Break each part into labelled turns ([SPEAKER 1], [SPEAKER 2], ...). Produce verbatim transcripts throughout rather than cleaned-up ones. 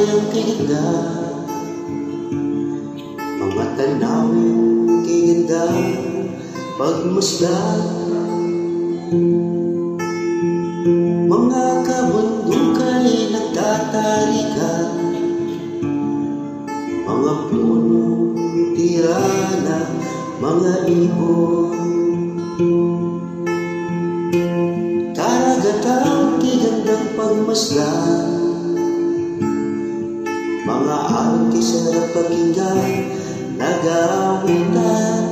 [SPEAKER 1] bayang kiganda, mga tanawin kiganda pagmasdan, mga kabundukay nagtatarikan, mga punong tirana, mga ibon. Karagatang kigandang pagmasdan, mga angki sa pakinggan nag-aawitan.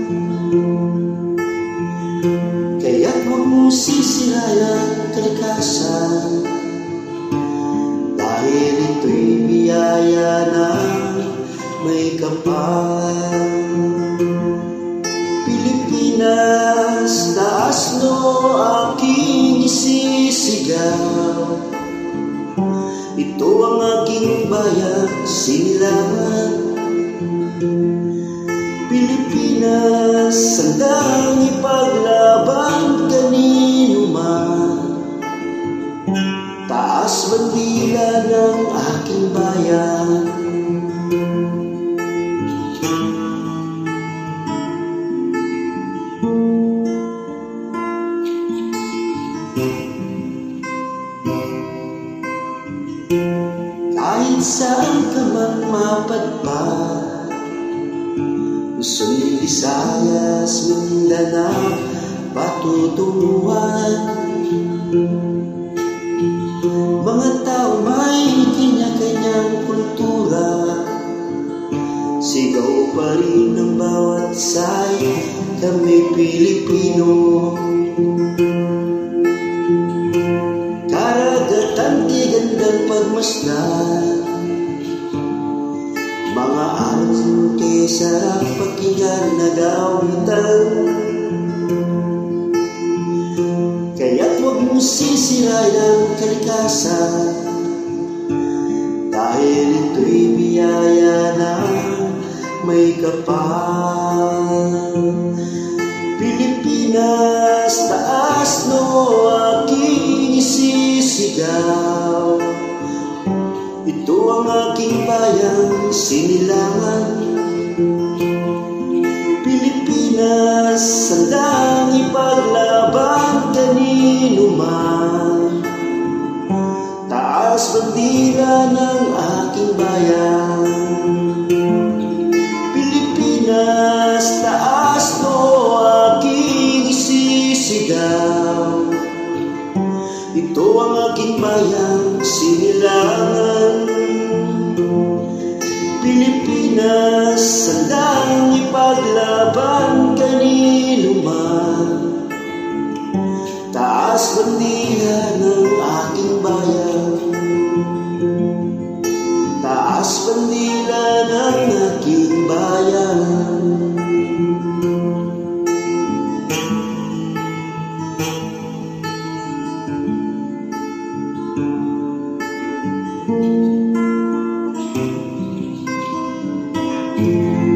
[SPEAKER 1] Kaya't huwag mong sisirayan kalikasan, dahil ito'y biyaya na may kapal. Pilipinas, taas no aking isisigaw, ito ang aking bayan, silangan. Pilipinas, sandang ipaglaban kanino man, taas bandila ng aking bayan. Kahit saan ka man mapadpad, Luzon, Visayas, Mindanao, patutunguhan. Mga tao may kanya-kanyang kultura, sigaw pa rin ng bawat say, kami Pilipino. Karagatan kigandang pagmasdan, mga angke sarap pakinggan nag-aawitan. Kaya't huwag mong sisirayan ang kalikasan, dahil ito'y biyaya na may kapal. Pilipinas, taas no aking isisigaw, ito ang aking bayan, sinilangan. Pilipinas, sandang ipaglaban kanino man, taas bandila ng aking bayan. Pilipinas, taas no aking isisigaw, ito ang aking bayan, sinilangan. Pilipinas, sandang ipaglaban kanino man, taas bandila ng aking bayan, taas bandila ng aking bayan. Thank you.